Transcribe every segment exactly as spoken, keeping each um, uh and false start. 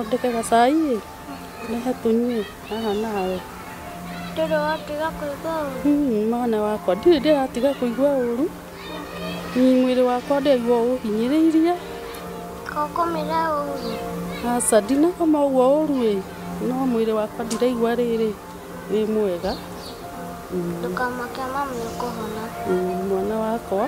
thondeke gacai rehe tunyue haha nawe. Ndĩrĩ watiga kũigua ũru? Mwana wakwa ndirĩ ndĩratiga kũigua ũru. Mwĩrĩ wakwa ndĩraigua ũhinyĩrĩirie. Ũkũmĩra ũru? Aca ndinakoma ũguo ũru ĩ, no mwĩrĩ wakwa ndiraigua rĩrĩ wĩ mwega. Ndũkamake mamu nĩũkũhona. Mwana wakwa.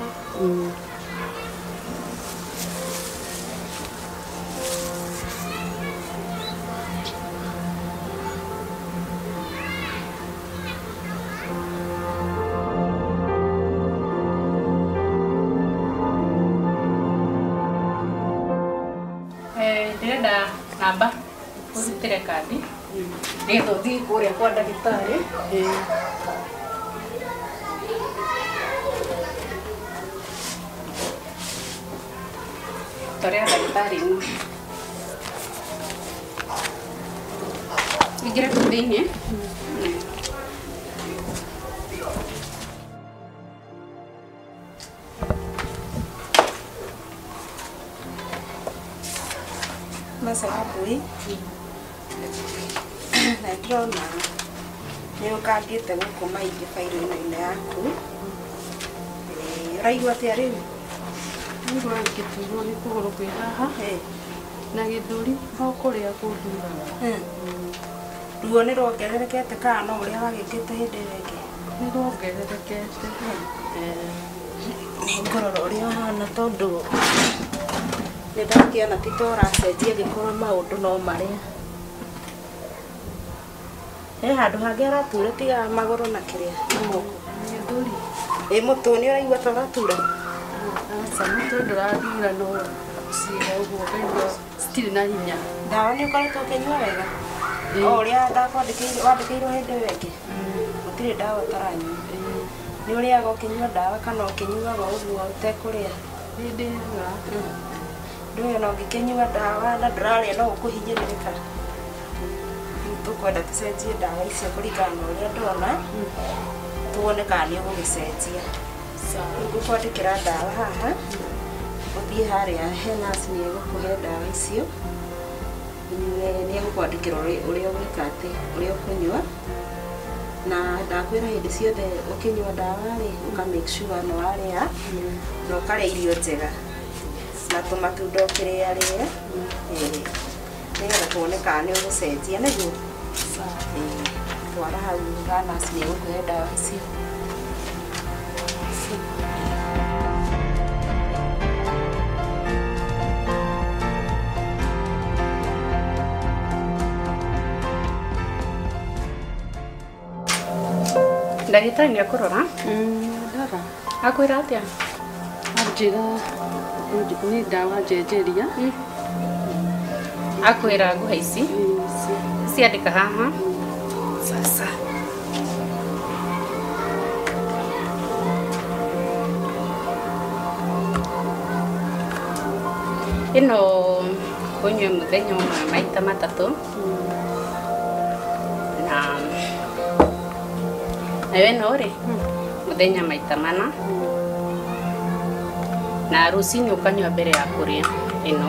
Ndĩrenda namba ũrutĩre kandi nĩgetha ũthiĩ kũrĩa kwa ndagĩtarĩ. Twarĩa ndagĩtarĩ-inĩ ingĩra kũu thĩinĩ. Masa wabui na ndĩrona nĩ ũkangĩte gũkũ maingĩ bairũ-inĩ yaku. Ũraigua atĩa rĩu? Nĩguo ngĩturwo nĩ kũgũrũ kwĩ haha na gĩthũri o kũrĩa kũnduraga. Ruo nĩ ruongererekete kana no ũrĩa wagĩkĩte hĩndĩ ĩrĩa ĩngĩ? Nĩ ruongererekete. Ngorora ũrĩa ũhana tondũ nĩ ndakĩona ti ta ũracenjia angĩkorwo maũndũ no marĩa. He handũ hangĩ aratura tiga magũrũ na kĩrĩa na moko? Gĩthũri. Ĩ mũtwe nĩ ũraigua ta ũratura? Aca mũtwe ndũrathira no ciĩga ũguo ngaigua citirĩ na hinya. Ndawa nĩ ũkoretwo ũkĩnyua wega? O ũrĩa wandĩkĩirwo hĩndĩ ĩyo ĩngĩ? Gũtirĩ ndawa ũtaranyua? Nĩ ũrĩaga ũkĩnyua ndawa kana ũkĩnyuaga ũguo ũtekũrĩa? Nĩ ndĩaga. Ndũĩ ona ũngĩkĩnyua ndawa na ndũrarĩa no ũkũhinyĩrĩrĩka. Tũkwenda tũcenjie ndawa icio kũringana na ũrĩa ndona, tuone kana nĩ ũgũgĩcenjia. Ngũkwandĩkĩra ndawa haha, ũthiĩ harĩa he nurse nĩ egũkũhe ndawa icio. Nĩ egũkwandĩkĩra ũrĩa ũgwĩka atĩ, ũrĩa ũkũnyua. Na ndakwĩra hĩndĩ ciothe ũkĩnyua ndawa rĩ, ũka make sure nĩ warĩa na ũkarĩa irio njega. Na tũmatunda ũkĩrĩarĩa nĩgetha tuone kana nĩ ũgũcenjia nĩguo. Twara hau nurse nĩ egũkũhe ndawa icio. Ndagĩtarĩ nĩ akũrora? Ndara. Akwĩra atĩa? Anjĩra nĩ ndawa njenjeria. Akwĩra nguhe ici? Ciandĩka haha. Sasa. Ĩno ũnyue mũthenya ũmwe maita matatũ. Na nayo ĩno rĩ mũthenya maita mana. Na rũcinĩ ũkanyua mbere ya kũrĩa ĩno.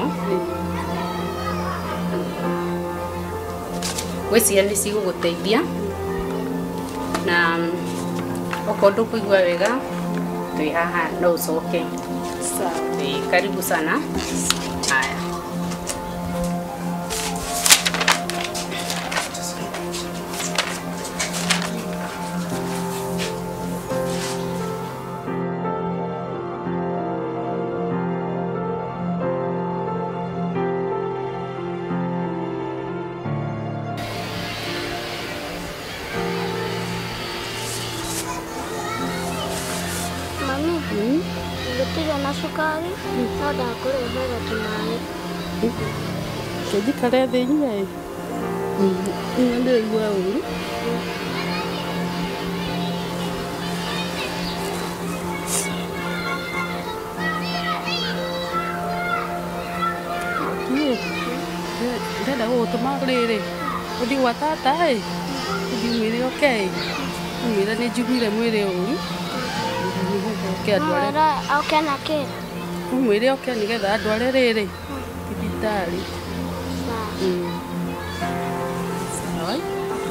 Gwĩciria nĩ cigũgũteithia. Na okorwo ndũkũigua wega twĩ haha no ũcoke. Karibu sana. Haya. Mami, ngũtiga na cukari no ndakũrehera tũmaĩ. Njikare thĩ inyue ĩ. Nĩ ndĩraigua ũru. Ndĩrenda gũgũtũma rĩrĩ ũthiĩ gwa tata ĩ, ũthiĩ mwĩre oke ĩ, mwĩre nĩ njiguire mwĩrĩ ũru. Oke nakĩ? Mwĩre oke nĩgetha andware rĩrĩ thibitarĩ. Mm. Sawa.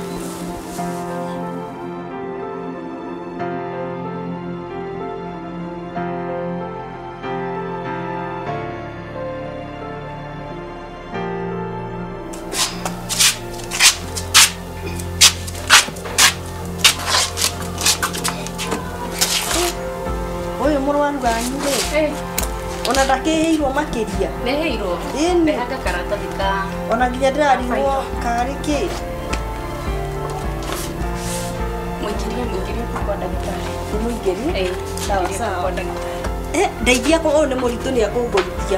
Oyo murwaru ganyu ri. Eh, Ona ndakiheirwo makiria. neheirwo. Ĩni. Ndehaga karatathi ka Ona nginya ndĩrarirwo karĩ kĩ. mũingĩrie mũingĩrie kwa ndagĩtarĩ. Mũingĩri. Eh, Sawa, mũingĩrie sawa. kwa ndagĩtarĩ. Eh, ndeithia ko ũyũ nĩ mũritũ nĩ akũngũithia.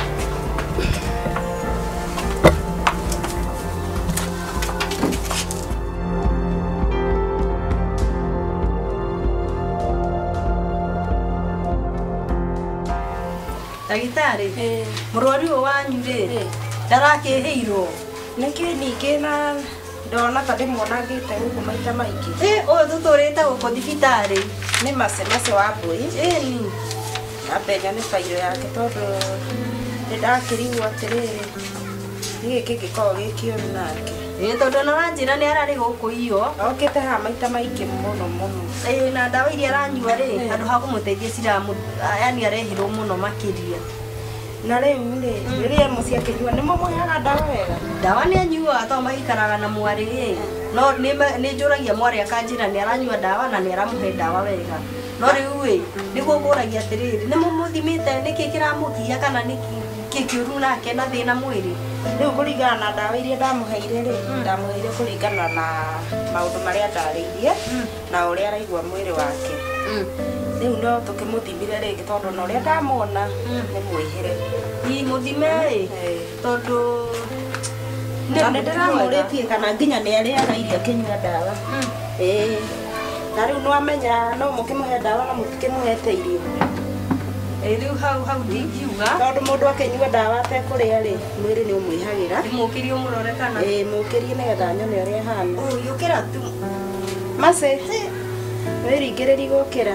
Ndagĩtarĩ, mũrwaru ũyũ wanyu rĩ, ndarakĩhĩirwo. Nĩkĩ ningĩ na ndona ta ndĩmwonagĩte gũkũ maita maingĩ. Ĩ, ũyũ tũtũrĩte gũkũ thibitarĩ. Nĩ Mace wa Mbũi. Ĩni. Ambenya nĩ bairũ yake tondũ nĩndakĩrigwo atĩrĩrĩ nĩ gĩkĩ gĩkoragwo gĩ kĩũru nake. Ĩ, tondũ ona ranjĩra nĩ ararĩ gũkũ iyo. Okĩte haha maita maingĩ mũno mũno. Ĩ, na ndawa iria aranyua rĩ, handũ ha kũmũteithia ciramũ, yani arehirwo mũno makĩria. Na rĩu rĩ, rĩrĩa mũciĩ akĩnyua nĩ mũmũheaga ndawa wega. Ndawa nĩ anyuaga tondũ maikaraga na mwarĩ ĩ. No nĩ nĩ njũragia mwarĩ akanjĩra nĩ aranyua ndawa na nĩ aramũhe ndawa wega. No rĩu ĩ, nĩguo ngũragia atĩrĩrĩ, nĩ mũmũthimĩte nĩkĩ kĩramũgia kana nĩkĩ kĩũru nake na thĩna mwĩrĩ. Rĩu kũringana na ndawa iria ndamũheire rĩ, ndamũheire kũringana na maũndũ marĩa ndarĩirie na ũrĩa araigua mwĩrĩ wake. Rĩu no tũkĩmũthimire rĩngĩ tondũ na ũrĩa ndamuona nĩ mwĩhĩre. Ĩ, mũthime ĩ, tondũ Na nĩ ndĩramũrĩtie kana nginya nĩ arĩaga irio akĩnyua ndawa. Ĩĩ. Na rĩu no amenya no mũkĩmũhe ndawa na mũtikĩmũhete irio. ĩ, rĩu hau hau ndingiuga. Tondũ mũndũ akĩnyua ndawa atekũrĩa rĩ, mwĩrĩ nĩ ũmwĩhagĩra. Ndĩmũkĩrie ũmũrore kana. Ĩĩ, mũkĩrie nĩgetha nyone ũrĩa ahana. Ũyũ ũkĩra tu. Mace, wĩringĩrĩri gũkĩra.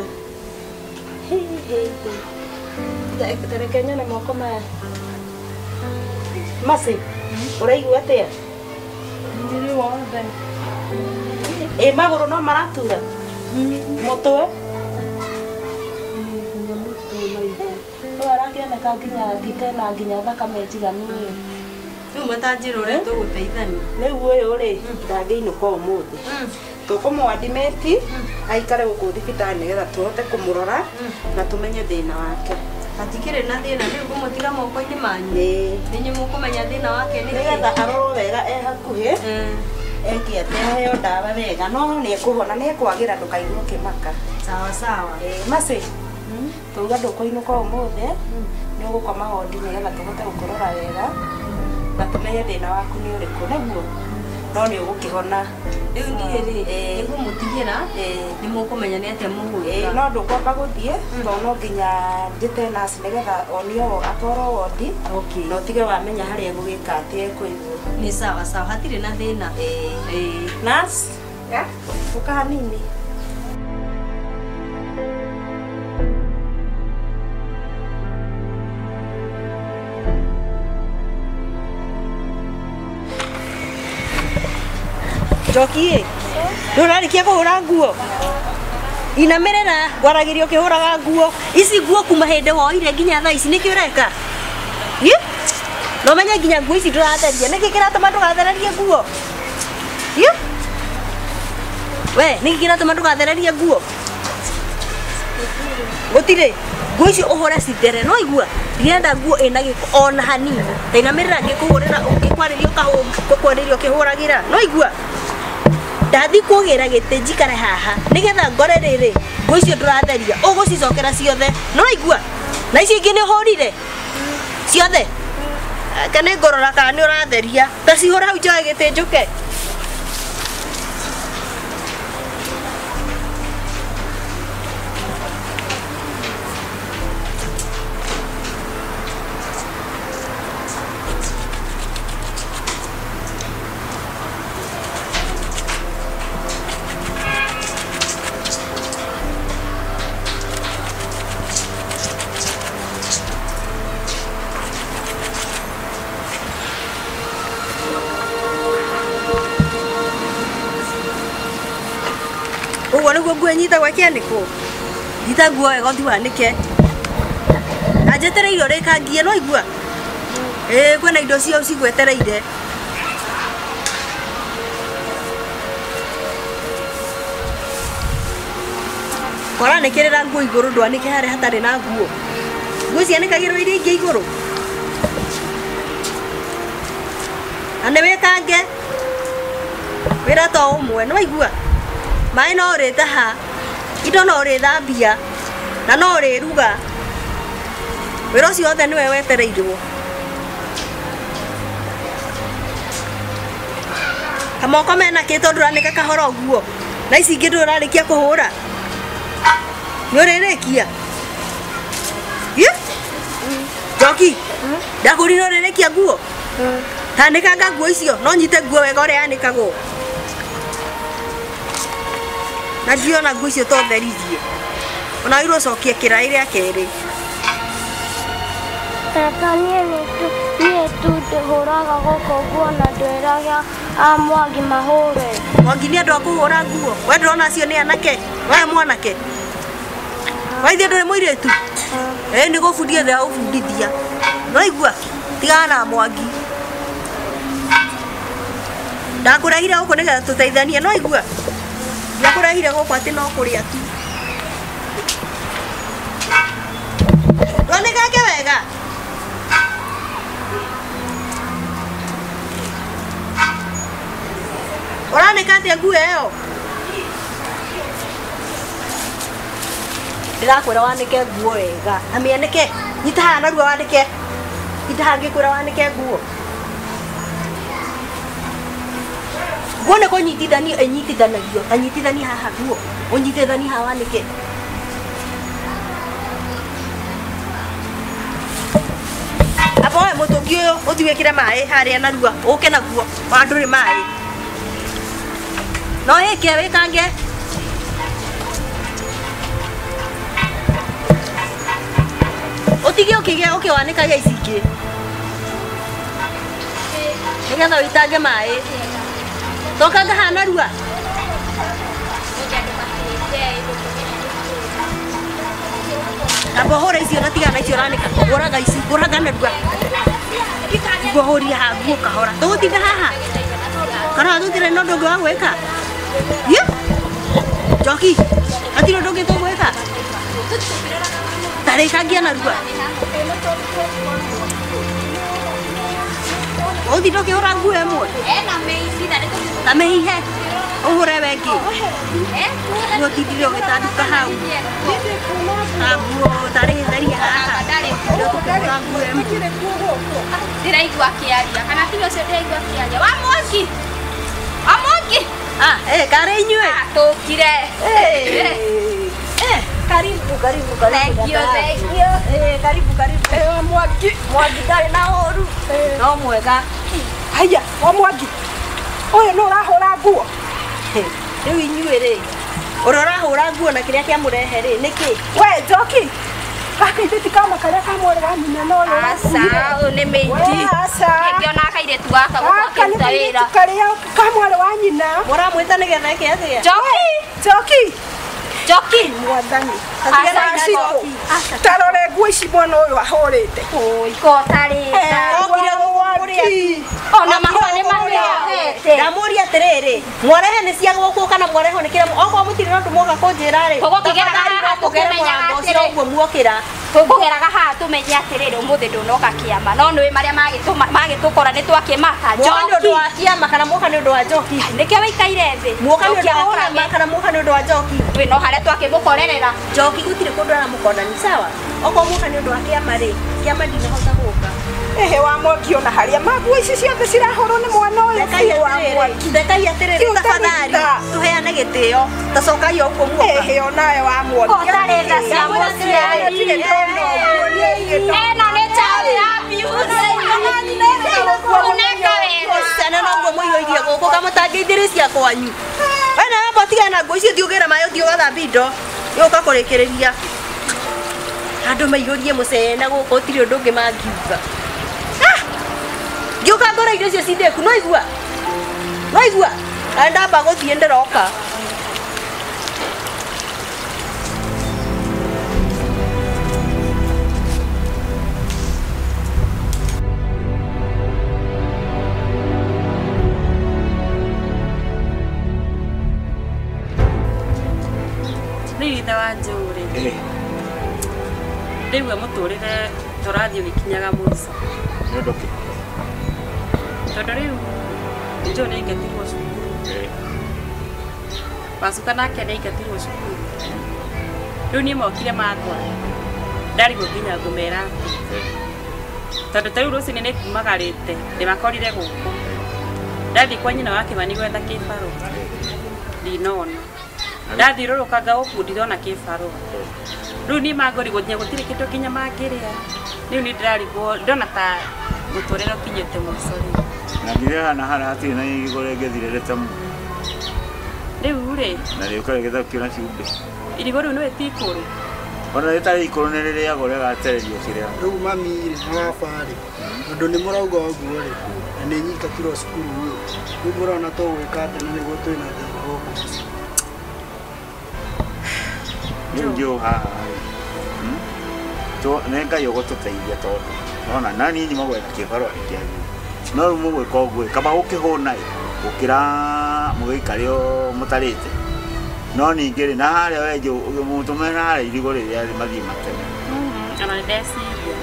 Tereke nyone moko maya. Mace, ũraigua atĩa? Ndiri wothe. Ĩ, magũrũ no maratura? Mũtwe? Ũyũ arakĩoneka nginya thite na nginya thakame njiganu rĩ. Rĩu matanjĩra ũrĩa tũgũteithania. Rĩu ũyũ rĩ, ndangĩinũka ũmũthĩ. Tũkũmwadimĩti aikare gũkũ thibitarĩ nĩgetha tũhote kũmũrora na tũmenye thĩna wake. Hatikĩrĩ na thĩna, rĩu ngũmũtiga moko-inĩ manyu. Ĩĩ. Nĩ inyuĩ mũkũmenya thĩna wake nĩ kĩ. Nĩgetha arorwo wega e hakuhĩ, eke atĩ aheo ndawa wega, no nĩekũhona, nĩekwagĩra ndũkaigua ũkĩmaka. Sawa sawa. Ĩĩ, Mace, tuga ndũkũinũka ũmũthĩ, nĩ ũgũkoma wondi nĩgetha tũhote gũkũrora wega na tũmenye thĩna waku nĩ ũrĩkũ, nĩguo no nĩ ũgũkĩhona. Rĩu niĩ rĩ, nĩngũmũtigĩra, nĩ mũkũmenya nĩ atĩa mũgwĩka. Ĩĩ, no ndũkwamba gũthiĩ tondũ no nginya njĩte nurse nĩgetha onio atwarwo wondi Okay. na ũtige wamenya harĩa egũgĩka atĩ ekũigwo. Nĩ sawa sawa, hatirĩ na thĩna. Ĩĩ. Nurse, ũka hanini. Njoki ĩ, ndũrarĩkia kũhũra nguo? Inamĩrĩra, ngwaragĩria ũkĩhũraga nguo. Ici nguo kuma hĩndĩ woire nginya thaa ici nĩkĩ ũreka? Ĩ? Na ũmenye nginya nguo ici ndũratheria. Nĩkĩ kĩratũma ndũgathererie nguo? Ĩ? We, nĩkĩ kĩratũma ndũgathererie nguo? Gũtirĩ. Nguo icio ũhũre cithere, no igua? Ndienda nguo ĩna gĩko ona hanini. Ndainamĩrĩra ngĩkũhũrĩra ũngĩkwarĩria ũkahũrĩria ũkĩhũragĩra. No igua? Ndathi kugira gĩtĩ njikare haha nĩgetha ngore rĩrĩ nguo icio ndũratheria ũgũcicokera ciothe no igua na icio ingĩ nĩ ũhũrire ciothe kana ngorora kana nĩ ũratheria tacihũra hau njoe gĩtĩ njũke. Uguo niguo nguo nyitagwo ikianiko. Nyita nguo wega uthi wanike. Ajetereire rikangie no igua. Eh kwena indo cio cigwetereire. Kora nekerera nguo iguru ndwanike hare hatari na nguo. Nguo cianikagirwo iria ingi iguru. Ane wekange. Wira to umwe no igua. Mai no rite ha. Indo no ri thambia. Na no ri ruga. Wira ucio othe niwe wetereirwo. Kamoko mena kito nduranika kahoro guo. Na ici ingi ndurarikia kuhura. Nyorerekia. Ye? Joki. Ndaguri norerekia nguo. Tanika nga nguo icio no nyite nguo wega ore yanikagwo. Na ndiona nguo icio to therithie. Ona iro cokia kirai ria keri. Tata nie tu nie tu ndihuraga goko nguo na ndwiraga a Mwangi mahure. Mwangi ni andu akuhura nguo. We ndona acio ni anake. We mwanake. Waithie ndore muiretu. Eh ni gubundia thia ubundithia. No igua tigana na Mwangi. Ndakurahira guko nigetha tuteithanie no igua. Ndakurahira guko ati no kuria tu. Ndone gake wega. Orane kati nguo eo. Ndirakwira wanike nguo wega. Amianike. Nyita na ruo wanike. Nyita ngikwira wanike nguo. Wone ko nyitithania enyitithanagio. Anyitithania haha nguo. Unyitithania haha wanike. Apoe mutungi uyu uthiwekire mai haria na ruo. Uke naguo. Wanduri mai. No eke wekange. Otige okige oke wanika ga icingi. Nigetha witange mai. Toka ngahana rua. Abo hore icio na tigana icio ranika. Goraga ici, goraga na rua. Gohori ha guo kahora. Tugutinda haha. Kana tutire no ndogo wa gweka. Ye? Joki. Atiro ndogo to gweka. Tare kangia na rua. Odi ndogo ora nguo emwe. Ena meici na rito. Na meihe. Uhore wengi. Eh? Ngo tidire ugitanduka hau. Abuo tare tari haha. Ndo tukura nguo emwe. Ndiraigua kiaria. Kana tiga cio ndiraigua kiaria. Wa Mwangi. Wa Mwangi. Ah, eh kare inywe. Tukire. Eh. Eh, karibu karibu karibu. Thank you, thank you. Eh, karibu karibu. Eh, Mwangi. Mwangi dai na oru. No mwega. Haya, wa Mwangi. Oyo no rahura nguo. Riu inywe ri. Urora hura nguo na kiria kia murehe ri niki? We Joki. Kaka ithiti kama karia kamore wa nyina no yo. Asa, o ne meiti. Asa. Ngiona kairetu gaka gukaruta wira. Karia kamore wa nyina. Mura mwita nigetha iki atia? Joki. Joki. Joki. Mwathani. Asa. Tarore nguo ici mwana uyu ahurite. Oi, ko tari. Okire gukuria. Ona mahua ni mahete. Ndamuria atiriri. Mwarehe ni cia guku kana mwareho ni kira okwa mutiri no ndumuka kunjira ri. Tugukigeraga haha tukumenya atiri uguo muokira. Tugukigeraga haha tumenye atiriri umuthi ndunoka kiama. No nwi maria magituma magitukora ni twakimaka. Joki ndu wa kiama kana muoka ni ndu wa Joki. Nikio wikaire thi. Muoka ni ndu wa kiama kana muoka ni ndu wa Joki. Twi no haria twakimukorerera. Joki gutire kundu ara mukonani sawa. Okwa muoka ni ndu wa kiama ri. Kiama ndinahota guka. Ehe wa Mwangi ona haria maguo ici ciothe cirahurwo ni mwana uyu. Ndekai atiriri tafadhali. Tuheane gitio. Tacokai uguo muoka. Ehe onawe wa Mwangi. Ko tari tha cia muciari. Ena ni chawi happy uneka wega. Sana no nguo muiyoirie guku kamutangeithiricia kwanyu. Wena amba tigana nguo icio thiugira mayo thio gathambia indo. Yuka kurikiriria. Andu maiyurie mucena guku tiri undu ungi mangiuga. Ngiuka ngora irio icio cindeku no igua. No igua. Anda ba guthie ndiroka. ithe wa Njũrĩ. Eh. Rĩu mũtũrĩre tũrathiĩ ũgĩkinyaga mũico. Nĩ ũndũ kĩ? Tondũ rĩu Njũrĩ nĩ aingatirwo cukuru. Eh. Wacuka nake nĩ aingatirwo cukuru. Rĩu niĩ mokire matwara. Ndarigwo nginya ngũmera atĩ. Tondũ ta rĩu rũciinĩ nĩ kumagarĩte ndĩmakorire gũkũ. Ndathiĩ kwa nyina wa Kĩmani gwetha kĩbarũ. Ndinona. Ndathiũrũrũkanga gũkũ ndirona kĩbarũ. Rĩu niĩ mangorigwo nginya gũtirĩ kĩndũ nginya mangĩrĩa. Rĩu nĩ ndĩrarigwo ndona ta mũtũrĩre ũkinyĩte mũico rĩu. Na ngire hana hana hatirĩ na irigũ rĩngĩthirĩrĩte mũno. Rĩu rĩ. Na rĩu karĩ gĩthakio na cumbĩ. Irigũ rĩu nĩ tikũrũ. Ona rĩtarĩ ikũrũ nĩ rĩrĩagwo rĩgatererio kĩrĩa. Rĩu mami rĩ na baba rĩ. Tondũ nĩ mũrauga ũguo rĩ. Na nĩ nyingatirwo cukuru rĩ. Rĩu mũrona to gwĩka atĩ na nĩguo twĩna thĩna gũkũ. Rĩu njũ haha rĩ. Nĩ Ngai ũgũtũteithia tondũ. Ona nani nyuma gwetha kĩbarũa kĩagĩrĩire. No rĩu mũgwĩka ũguo kaba ũkĩhũna ĩ. Gũkĩra mũgĩikare o mũtarĩte. No ningĩ rĩ na harĩa wenje mũtũme na harĩa irigũ rĩrĩa mathiĩ matene. Ona nĩ ndeciria.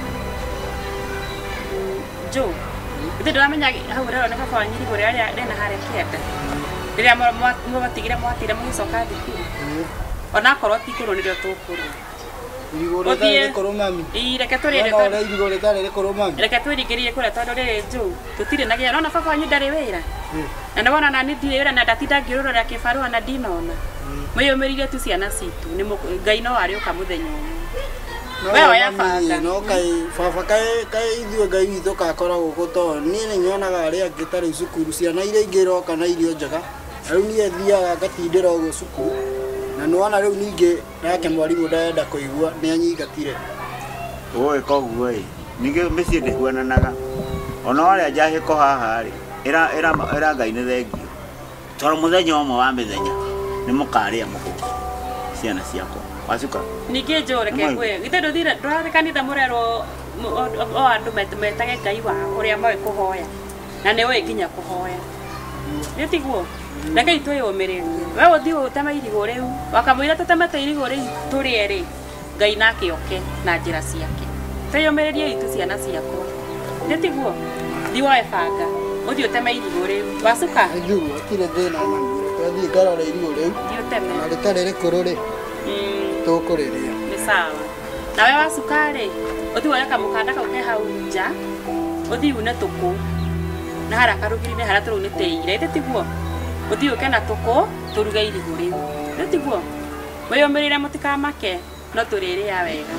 Njũ. Githĩ ndĩramenya hau rero nĩ baba wanyu irigũ rĩrĩa rĩna harĩa kĩanda. Rĩrĩa mwatigire mwatire mũgĩcoka thukuru. Ona akorwo ti ikũrũ nĩrĩo tũkũrũ. Irigũ rĩtarĩ rĩkũrũ mami. Ii reke tũrĩre tondũ. No irigũ rĩtarĩ rĩkũrũ mami. Reke twĩringĩrĩrie kũrĩa tondũ rĩrĩ Njũ. Tũtirĩ na gĩa. Nona baba wanyu ndarĩ wĩra. Na nĩwona na nĩ ndirĩ wĩra na ndatinda ngĩrũrũra kĩbarũa na ndinona. Mwĩyũmĩrire tu ciana citũ. Nĩ Ngai no arĩ ũka mũthenya ũmwe. We oya banga. No kai baba kai kai ithuĩ Ngai witũ kakora gũkũ tondũ niĩ nĩ nyonaga arĩa angĩ tarĩ cukuru ciana iria ingĩ iroka na irio njega. Rĩu niĩ thiaga ngatindĩra ũguo cukuru. Na nĩwona rĩu ningĩ nake mwarimũ ndarenda kũigua nĩ anyingatire. Ũgũĩka ũguo ĩ. Ningĩ mĩciĩ ndĩhuananaga. Ona warĩa njahĩko haha rĩ. Ĩra ĩra ĩra Ngai nĩ thengio. Tondũ mũthenya ũmwe wa mĩthenya nĩ mũkarĩa mũgũka. Ciana ciakwa. Wacuka. Ningĩ Njũ reke ngwĩre. Githĩ ndũthire ndũrathiĩ kanitha mũrerwo o andũ metage Ngai wao ũrĩa moĩ kũhoya. Na nĩ ũĩ nginya kũhoya. Nĩ tiguo. Reke twĩyũmĩrĩrie. We ũthiĩ ũtema irigũ rĩu. Wakamũira tũtemete irigũ rĩu tũrĩe rĩ. Ngai nake oke na njĩra ciake. Twĩyũmĩrĩrie itu ciana ciakwa. Nĩ tiguo. Thiĩ woe banga. Ũthiĩ ũteme irigũ rĩu. Wacuka. Njũ atirĩ thĩna mami. Twathiĩ ngarora irigũ rĩu. Thiĩ ũteme. Na rĩtarĩ rĩkũrũ rĩ. Tũkũrĩrĩa. Nĩ sawa. Nawe wacuka rĩ. Ũthiĩ woe kamũkanda kau ke hau nja. Ũthiĩ une tũkũ. Na harĩa karugiri-inĩ harĩa tũrũnĩte ira. Ĩtĩ tiguo. Ũthiĩ ũke na tũkũ tũruge irigũ rĩu. Nĩ tiguo. Mwĩyũmĩrĩre mũtikamake no tũrĩrĩa wega.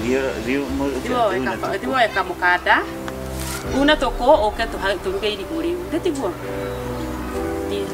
Thiĩ woe kamũkanda. Une tũkũ ũke tũruge irigũ rĩu. Nĩ tiguo. Thiĩ.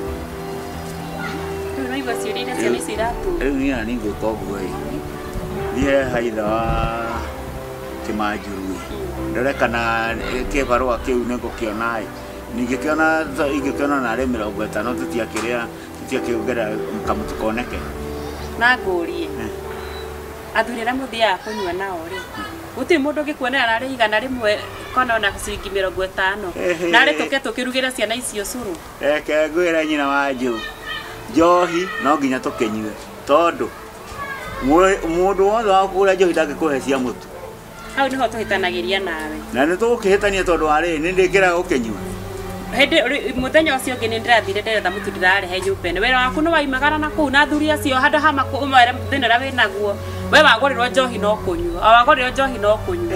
Rĩu no igua ciũria iria ciana ici iratũra. Rĩu niĩ nĩ ngwĩka ũguo ĩ. Thiĩ haitha wa Kĩmanjũru ĩ. Ndore kana kĩbarũa kĩu nĩ ngũkĩona ĩ. Ningĩkĩona ingĩkĩona narĩ mĩrongo ĩtano tũtiakĩrĩa tũtiakĩongerera kamũtu koneke. Na ngũrie. Athuri arĩa mũthiaga kũnyua nao rĩ. Gũtirĩ mũndũ ũngĩkuonera narĩ igana rĩmwe kana ona ciringi mĩrongo ĩtano. Narĩ tũke tũkĩrugĩra ciana icio cũrũ. Reke ngwĩre nyina wa Njũ. Njohi no nginya tũkĩnyue. Tondũ mũndũ wothe wa kũrĩa njohi ndangĩkũhe cia mũtu. Hau nĩho tũhĩtanagĩria nawe. Na nĩ tũgũkĩhĩtania tondũ wa rĩrĩ nĩ ndĩkĩraga gũkĩnyua. Hĩndĩ mũthenya ũcio ũngĩ nĩ ndĩrathire ndĩretha mũtu ndĩrarehe nyũmba-inĩ. Wĩra waku nĩ waimagara na kũu na athuri acio handũ hama ũmere thĩna ũrĩa wĩnaguo. We wagũrĩrwo njohi no kũnyua. Wagũrĩrwo njohi no kũnyua.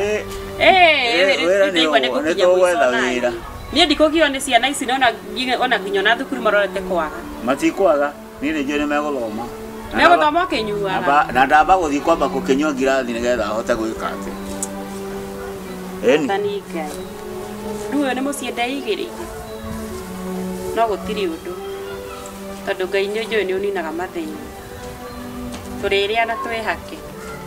Ĩĩ ndaigua nĩ gũkinya mũico nawe. Niĩ ndikũgio nĩ ciana ici ona nginya ona thukuru marorete kwaga. Matikwaga. Niĩ nĩ njũĩ nĩ megũthoma. Megũthoma ũkĩnyuaga. Na ndamba gũthiĩ kwamba gũkĩnyua ngirathi nĩgetha ahote gwĩka atĩ. Ĩni. Tani Ngai. Rĩu ũyũ nĩ mũciĩ ndeigĩrĩire. No gũtirĩ ũndũ. Tondũ Ngai nĩ njũĩ nĩ ũninaga mathĩna. Tũrĩrĩa na twĩhake.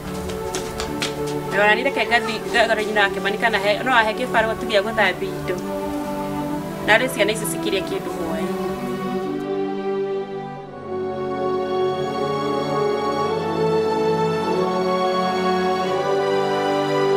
Ona nĩ reke ngathi ngagora nyina wa Kĩmani kana no ahe kĩbarũa tu gĩa gũthambia indo. Narĩ ciana ici cikĩrĩa kĩndũ hwaĩ.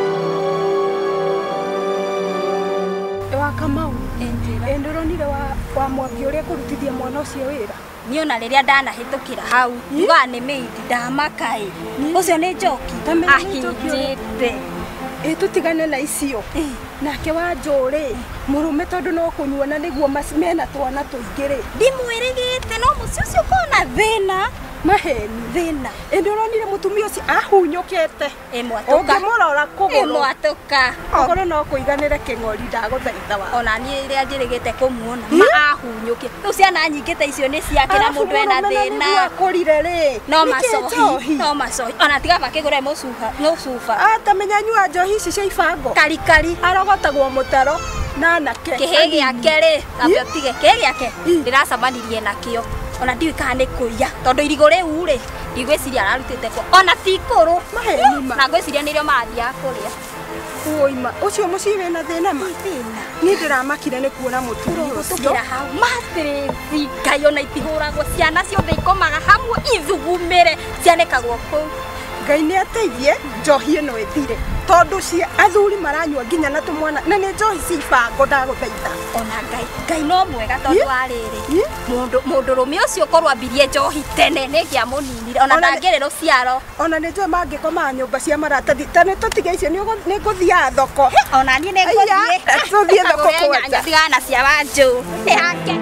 Wa Kamau. Endũronire wa wa Mwangi uria kurutithia mwana ucio wira niĩ ona rĩrĩa ndanahĩtũkĩra hau ugaga nĩ mĩindi ndamakaĩ ũcio nĩ Njoki ahĩnjĩte ĩ tũtigane na icio nake wa Njũrĩ mũrũme tondũ no kũnyuana nĩguo mena twana tũingĩ rĩ ndimwĩrĩgĩte no mũciĩ ũcio kona thĩna maheni thĩna ĩndĩ ũronire mũtumia ũcio ahunyũkĩte ĩmwatũka ũngĩmũrora kũgũrũ ĩmwatũka okorwo no kũiganĩre kĩng'ori ndagũthaitha wa ona niĩ rĩrĩa njĩrĩgĩte kũmuona ahunyũkie rĩu ciana nyingĩ ta icio nĩ ciake na mũndũ ena thĩna akũrire rĩ no macohi no macohi ona tiga makĩgũre mũcuba mũcuba atamenya nyua njohi ici cia ibango karikari arogotagwo mũtaro na anake kĩhĩ gĩake rĩ ambio tige kĩhĩ gĩake ndĩracemanirie nakĩo ona ndiũĩ kana nĩ kũiya tondũ irigũ rĩu rĩ ndigwĩciria ararutĩte kwa ona ti ikũrũ na ngwĩciria nĩrĩo marathiaga kũrĩa Oima ucio muciĩ wĩna thĩna ma thĩna niĩ ndĩramakire nĩ kuona mũtumia ũcio tũkĩra hau mastresi Ngai ona itihũragwo ciana ciothe ikomaga hamwe ithugumĩre cianĩkagwo kũu Ngai nĩ ateithie njohi ĩno ĩthire tondũ cia athuri maranyua nginya na tũmwana na nĩ njohi ci ibango ndagũthaitha ona Ngai Ngai no mwega tondũ wa rĩrĩ mũndũ mũndũrũme ũcio korwo ambirie njohi tene nĩ kĩamũninire ona ndangĩrĩ rũciaro ona nĩ njũĩ mangĩkoma nyũmba cia maratathi tene tũtige icio nĩ ngũthiaga thoko ona niĩ nĩ ngũthiĩ tũthiĩ thoko kwanja tigana cia Wanjũ yake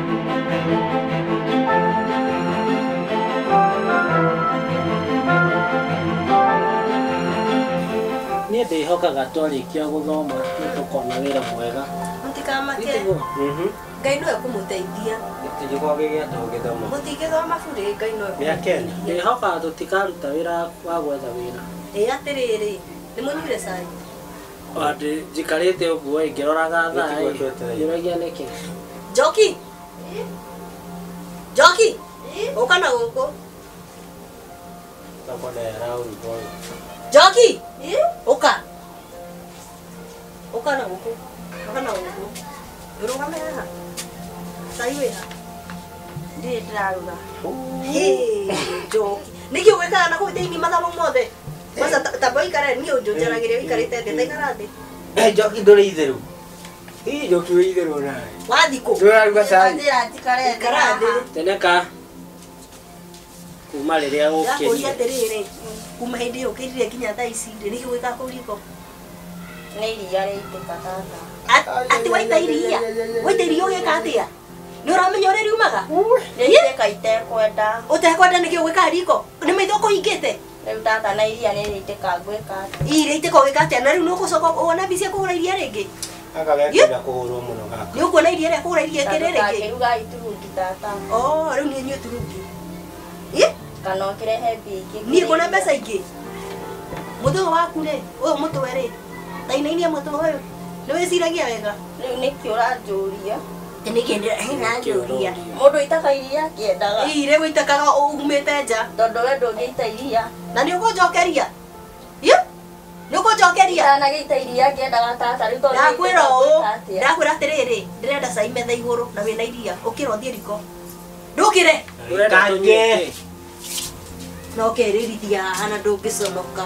niĩ ndĩhokaga twarĩkia gũthoma tũkona wĩra mwega mũtikamake Ngai no ekũmũteithia mũtingĩthoma burĩ Ngai no ekũmũteithia ndĩhokaga tũtikaruta wĩra wa gwetha wĩra ĩ atĩrĩrĩ nĩ mũnyuire cai andĩ njikarĩte ũguo ngĩroraga thaa ngĩũragia nĩkĩ Njoki Njoki ũka na gũkũ Njoki ũka ũka na gũkũ ũka na gũkũ rũgame haha cai wĩha ndĩ ndĩraruga Njoki nĩkĩ ũgĩkaga na kũu thĩinĩ mathaa mothe kwanza tamba ikare niĩ ũnjũnjaragĩria ũikarĩte thĩ taikara thĩ Njoki ndũrĩ itherũ ii Njoki wĩ itherũ nawe wathikũ ndũraruga cai ikara thĩ teneka kuma rĩrĩa ũkĩrire ũkĩrire atĩrĩrĩ kuma hĩndĩ ĩyo ũkĩrire nginya thaa ici rĩ nĩkĩ ũgĩkaga kũu riko nĩ iria rĩitĩka tata atĩ waita iria waita iria ũgĩka atĩa nĩ ũramenya ũrĩa riumaga rĩitĩka itekwenda ũtekwenda nĩkĩ ũgĩkaga riko nĩ maitho ũkũhingĩte rĩu tata na iria nĩ rĩitĩka ngwĩka atĩa ii rĩitĩka ũgĩka atĩa na rĩu nĩ ũgũcoka wona mbica kũgũra iria rĩngĩ aka gakĩenda kũhũrwo mũno gaka nĩ ũkuona iria rĩa kũgũra iria kĩrĩ rĩngĩ ngĩruga iturungi tata o rĩu niĩ nyue turungi kana ũkĩrehe mbingĩ niĩ ngona mbeca ingĩ mũthũyũ waku rĩ ũyũ mũtwe rĩ ndainainie mũtwe ũyũ nĩ wĩciragia wega rĩu nĩkĩ ũranjũria nĩkĩ ndĩranjũria mũndũ itaka iria akĩendaga ii rĩu itakaga umĩte nja tondũ we ndũngĩita iria na nĩ ũkũnjokeria nĩ ũkũnjokeria ndanagĩita iria akĩendaga tata rĩu tondũ ndakwĩra ũũ ndakwĩra atĩrĩrĩ ndĩrenda cai metha igũrũ na wĩna iria ũkĩra ũthiĩ riko ndũkĩre kange no kerĩrithia haha na ndũngĩconoka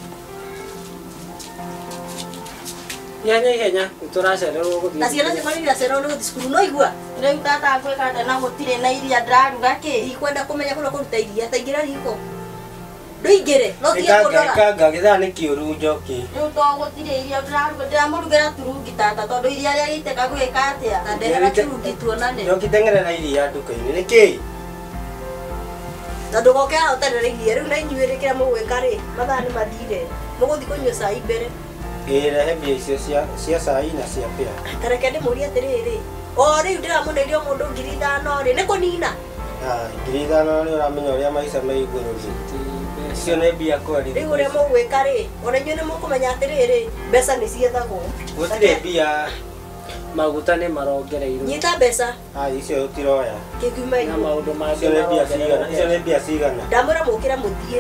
ihenya ihenya nĩtũracererwo gũthiĩ na ciana ciakwa nĩiracererwo nĩ gũthiĩ cukuru no igua rĩu tata ngwĩka atĩa na gũtirĩ na iria ndĩraruga kĩ ikwenda kũmenya kũrĩa kũruta iria ta ingĩra riko ndũingĩre no tige kũndora kanga gĩthaa nĩ kĩũru Njoki rĩu to gũtirĩ iria ndĩraruga ndĩramũrugĩra turungi tata tondũ iria rĩa rĩitĩka gwĩka atĩa na ndehera turungi tuonane Njoki teng'erera iria nduka-inĩ nĩkĩ na ndũgoke haha ũtarera iria rĩu na inyuĩ rĩ kĩrĩa mũgwĩka rĩ mathaa nĩ mathire mũgũthiĩ kũnyua cai mbere ĩ rehe mbia icio cia cai na cia pĩa tareke ndĩmũrie atĩrĩrĩ o rĩu ndĩramũneirio mũndũ ngiri ithano rĩ nĩ kũnina ngiri ithano nĩ ũramenya ũrĩa maica me igũrũ icio nĩ mbia kweri rĩu ũrĩa mũgwĩka rĩ ona inyuĩ nĩ mũkũmenya atĩrĩrĩ mbeca nĩ ciethagwo gũtirĩ mbia maguta nĩ marongereirwo nyita mbeca icio ũtiroya kĩngiuma na maũndũ mangĩ icio nĩ mbia cigana icio nĩ mbia cigana ndamwĩra mũkĩre mũthiĩ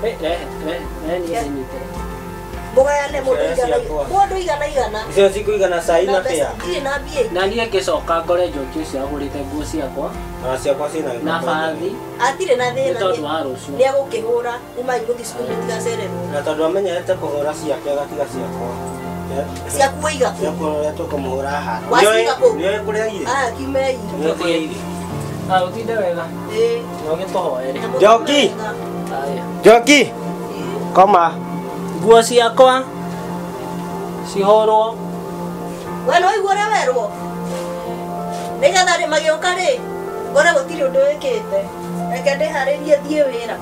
mũgayane mũndũ igana igana icio cikũigana cai na pĩa ndirĩ na mbia na niĩ ngĩcoka ngore Njoki ũcio agũrĩte nguo ciakwa na ciakwa ciĩna na bathi atirĩ na thĩna tondũ wa rũciũ nĩ agũkĩhũra uma igũthiĩ cukuru mũtigacererwo na tondũ amenyerete kũhũra ciake agatiga ciakwa cia kuiga cia kuoya tukamuhura haha wasiga ku nyoe kuria ire ah kimei ah utinde wega eh no gituhoere Njoki Njoki koma nguo ciakwa cihorwo we no igore werwo nigetha ri magioka ri ngore gutiri undu wikite reke ndiharirie thie wira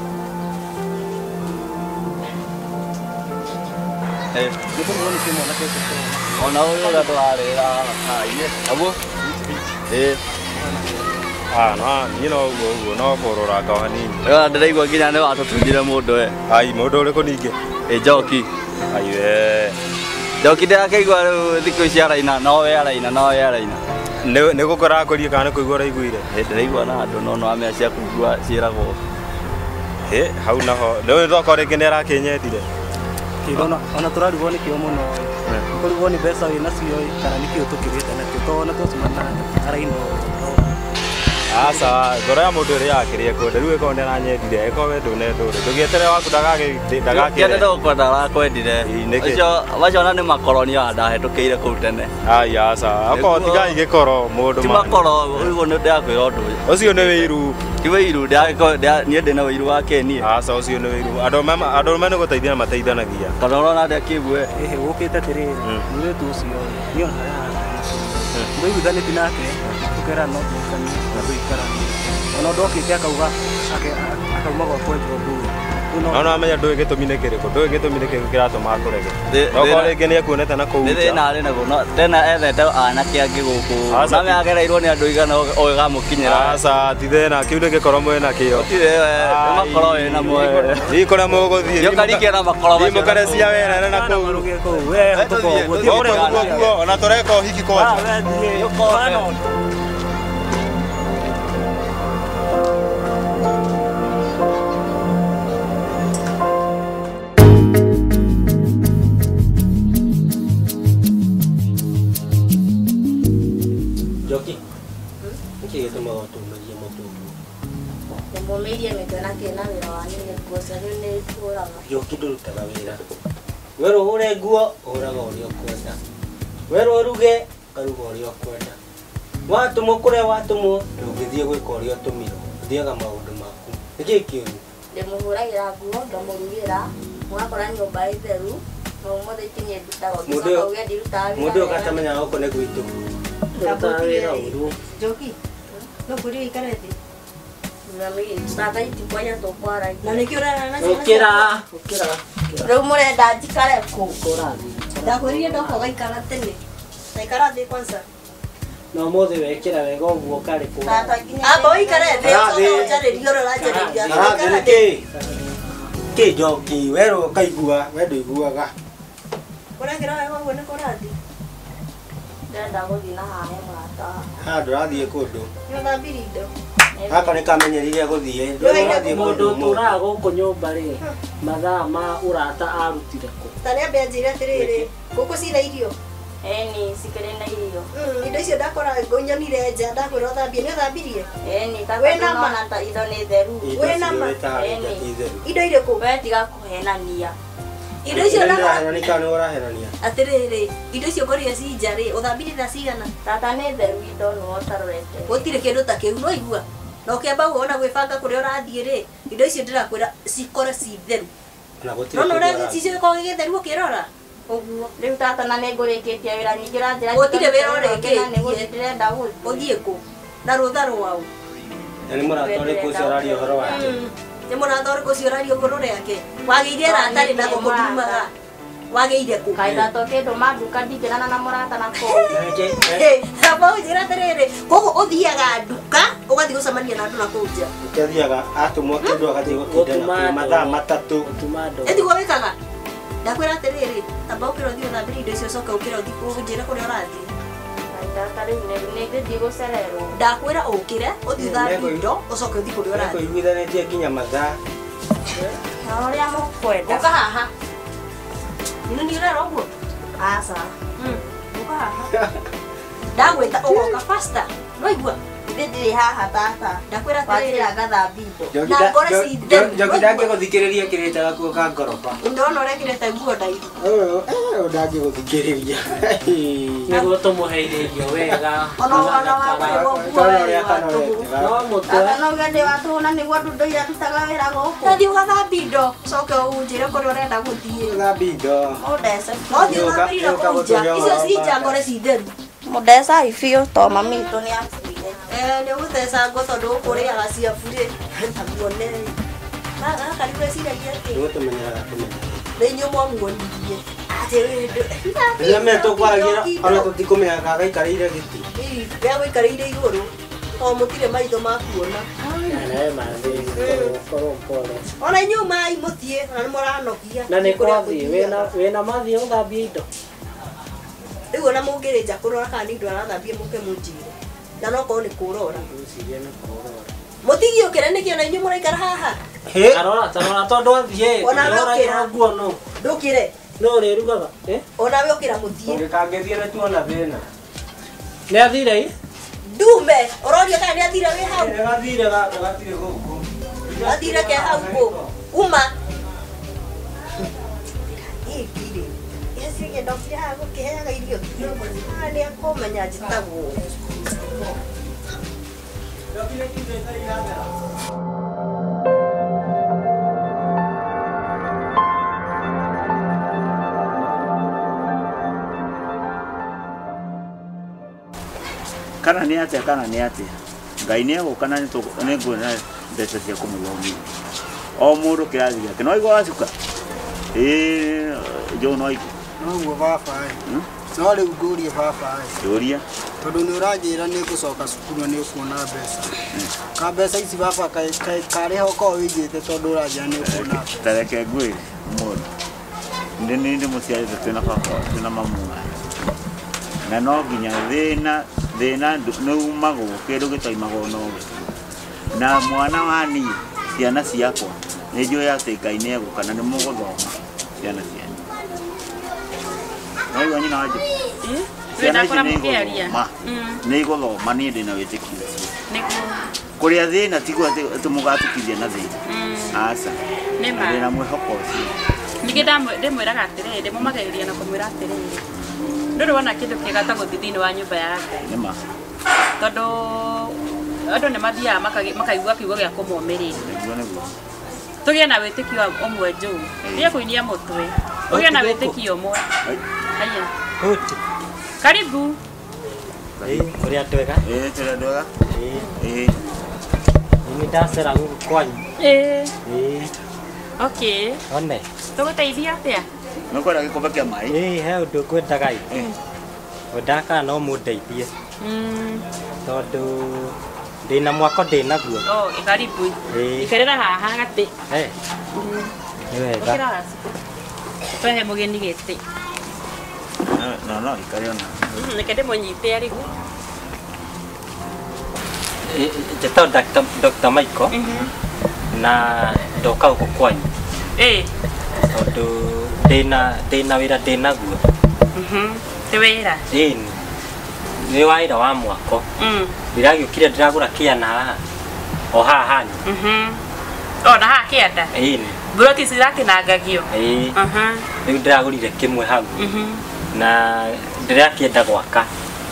eh gituoni kimona kete ona uyu ndo twarira haie abu eh ah no ni no uguo no kurura ka hanini yo ndiraigua nginya ni watutungire mundu we ai mundu uriku ningi eh Njoki ai we Njoki ndirakeigua riu thiku ici araina no we araina no we araina ne gukora kuria kana kuigua raiguire eh ndiraigua na andu no no amea cia kugua ciiragwo he hau naho no thoko ringi ni arakinyendire kigona ona turarigwo ni kio muno kurigwo ni mbeca wina cio kana ni kio tukirite na tutona tucumana araino asa ngoro ya mundu ri yakirie kwenda riu eko ndera nyendire eko we ndunendo ndugietere waku ndagage ndagakire kende kwenda rakwendire ucio wacio ni makoroni ndahetukiire kuu tene ai asa ako tigai gikoro mundu ti makoro riu ni ndakwira undu ucio ni wiru ti wiru nie ndina wiru wake nie asa ucio ni wiru andu mama andu mene guteithia mateithanagia kana urona ndia kibwe ehe ukite tiriri ni wetu ucio ni ona ndio ithaniti nake tukera no tukani na tuikara ona ndokite akauga akauma gwa kwenjwo nduru no no amenya ndũĩ gĩtũmi nĩ kĩrĩkũ ndũĩ gĩtũmi nĩ kĩrĩkũ kĩratũma akũrege okorwo rĩngĩ nĩ ekuonete na kũu nja na arĩ naguo tena ethete anake angĩ gũkũ na meagereirwo nĩ andũ igana ũgĩgamũkinyĩra aca ti thĩna kĩu nĩ gĩkoro mwĩna kĩo nĩ makoro wĩna muoyo hihi kũrĩa mũgũthiĩ gĩũkarikia na makoro macio imũkare cia werere na kũu ona tũreka ũhiki kwanja Njoki niki gituma gutumiria mutungu ndumumirie mitena kina wira wani ni kuoca riu ni kuraga Njoki ndurutaga wira weru hure nguo uraga uria ukwenda weru uruge karuga uria ukwenda watumwo kuria watumwo ndungithie gwika uria utumirwo thiaga maundu maku niki kiuru ndimuhuragira nguo ngamurugira mwakora nyumba itheru no mothe kinye ndutaga ngicoka ugia ndirutaga wira mundu ugatamenya goko ni gwitu Njoki no kuri ikarete nami tata itikwanya tokwara na niki urara na ukira ukira riu murenda njikare ku ndakwirire ndoko gaikara tene naikara thi kwanza no mothe wekira wega uguo kari ku tata nginya abo ikarete so njaririo urara njaririo ikara thi ki Njoki weru kaigua wendu iguaga uragira wega uguo ni kurathi ndenda guthi na hahe murata ha ndurathie kundu ni thambiri indo haka ni kamenyerire guthie mundu turaga guku nyumba ri mathaa ma urata arutire ku tani ambe njire atiriri guku cina irio eni sikere na irio indo icio ndakora ngonyonire nja ndakwira uthambie ni uthambirie eni tata nona ta indo ni theru wena ma eni indo iriku wetiga kuhenania indo icio ndakora ni kana urahenania atiriri indo icio ngoria ci njari uthambirie na cigana tata ni theru indo no tarwete gutire kindu ta kiu no igua no kiamba uona gwibanga kuria urathie ri indo icio ndirakwira cikore ci theru na gutire no no ragicio ko githeru ukirora uguo riu tata na ningurikitie wira nyingi ranjira gutire wira ureke ni ndirenda guthi uthie ku na rutha rwau ni muratore ku ciarario horo wake ni muratore ku ciarario horo yake wageire ratari na gukuthimaga wageire ku kaida toke ndo maduka ndikirana na murata na ko sabo jira terere kogo uthiaga nduka ugathi gucemania na andu na kuja ukathiaga atumwo kindu agathi gutinda mathaa matatu eti gwa wikaga ndakwira terere tamba ukira uthi uthambiri indo icio coka ukira uthi kunjira kuria urathi tata riu ni ndithi gucererwo ndakwira ukire uthi uthambiri indo ucoke uthi kuria urathi kuiguithanitie nginya mathaa na uria mukwenda uka haha ino ni urera uguo asa uka haha ndagwita ugoka faster no igua Ithe ndiri haha tata. Ndakwira atĩrĩrĩ ngathambia indo. Na ngore ci theru. Njoki ndangĩgũthikĩrĩria kĩrĩte gakuo ka ngoroba. Ndona ũrekĩrĩte nguo ndaihu. Eh, ndangĩgũthikĩrĩria. Nĩguo tũmũheire irio wega. Ona wana wa no gende watũna nĩguo andũ iria tutaga wĩra gũkũ. Nathi ũgathambia indo. Coke ũnjĩre kũrĩa ũrenda gũthiĩ. Thambia indo. Mũndece. No thiĩ ũthambĩire kũu nja. Icio ci nja ngore ci theru. Mũndece biũ to mami witũ nĩ akuire. Eh, nĩ ũgũtheca ngo tondũ ũkũrĩaga ciaburĩ. Naguone. Gaka karĩu eciragia atĩ. Nĩgũtũmenyeraga tũmenya. Nĩ inyuĩ mwamuonirie. Rĩrĩa me tũkwaragia ona tũtikũmenyaga gaikarĩire gĩtĩ. Gĩa gũikarĩire igũrũ. To mũtirĩ maitho ma kuona. Ona inyuĩ mai mũtiĩ na nĩ mũranogia. Na nĩ kwathiĩ wĩna wĩna mathiĩ gũthambia indo. Rĩu ona mũngĩrĩ nja kũrora kana nĩ indo arathambia mũke mũnjire. Na no korwo nĩ kũrora. Mũtigiũkĩre nĩkĩ ona inyuĩ mũraikara haha. Arora tarora tondũ athiĩ. Ona wĩũkĩra nguo no. Ndũkĩre. No ũrĩrugaga. Ona wĩũkĩra mũthiĩ. Ũngĩkangĩthiĩ nĩ tuona thĩna. Nĩ athire ĩ? Ndume, ũroria kana nĩ athire wĩ hau? Nĩ athire gatirĩ gũkũ. Athire ke hau kũ? Uma. Ikire. Yesi nge ndokire haha gũkĩheaga irio. Ah, nĩ akũmenya njĩtagwo. Kana nĩ atĩa kana nĩ atĩa Ngai nĩ egũka na nĩ nguona mbeca cia kũmũthomithia o mũndũ kĩrathi gĩake. No igua wacuka ĩĩ Joe no igua noguo baba ĩ no rĩu ngũrie baba ĩ Yũria tondũ nĩ ũranjĩra nĩ ngũcoka cukuru nĩ ũkuona mbeca ka mbeca ici baba karĩ ho korwo wĩigĩte tondũ ũranjĩra nĩ ũkuona mbeca. Tareke ngwĩre mũndũ ndĩ nĩ ndĩ mũciarĩte twĩna baba twĩna mamu na no nginya thĩna thĩna nĩumagwo kĩndũ gĩtoimagwo no gĩ na mwana wa niĩ ciana ciakwa nĩ njũĩ atĩ Ngai nĩ egũka na nĩ mũgũthoma ciana cianyu. Naigua nyina wanjĩ ciana ici nĩ igũthoma nĩ igũthoma niĩ ndĩ na wĩtĩkio ũcio kũrĩa thĩna tiguo atĩ mũgatukithia na thĩna aca ndĩ na mwĩhoko ũcio. Ningĩ ndĩmwĩraga atĩrĩrĩ ndĩmũmagĩrĩria na kũmwĩra atĩrĩrĩ ndũrĩ wona kĩndũ kĩega ta gũthiĩ thĩinĩ wa nyũmba ya Ngai tondũ andũ nĩ mathiaga makaigua kiugo gĩa kũmomĩrĩria. Tũgĩe na wĩtĩkio ũmwe Joe rĩrĩa kũinia mũtwe ũgĩe na wĩtĩkio ũmwe. Haya karibu ũrĩa twega ĩĩ tũrĩ ndwega ĩĩ nĩ ndacera gũkũ kwanyu ĩĩ ĩĩ okay one tũgũteithia atĩa nĩ ũkwenda gĩkombe kĩa maĩ ĩĩ he ũndũ ngwendaga ĩ ndaka no mũndeithie tondũ ndĩna mwako ndĩnaguo. Oh, karibu ikarĩra haha gatĩ nĩ wega twehe mũgeni gĩtĩ no no ikarĩ ona reke ndĩmũnyite arĩ gu njĩtagwo Doctor Michael na ndoka gũkũ kwanyu ĩĩ tondũ ndĩna ndĩna wĩra ndĩnaguo. Nĩ wĩra ĩĩ nĩ wĩra wa mwako ndĩragĩũkire ndĩragũra kĩana haha o haha hanyu ona haha kĩanda ĩĩ mburoti ciratinangagio ĩĩ rĩu ndĩragũrire kĩmwe hau na ndĩrakĩenda gwaka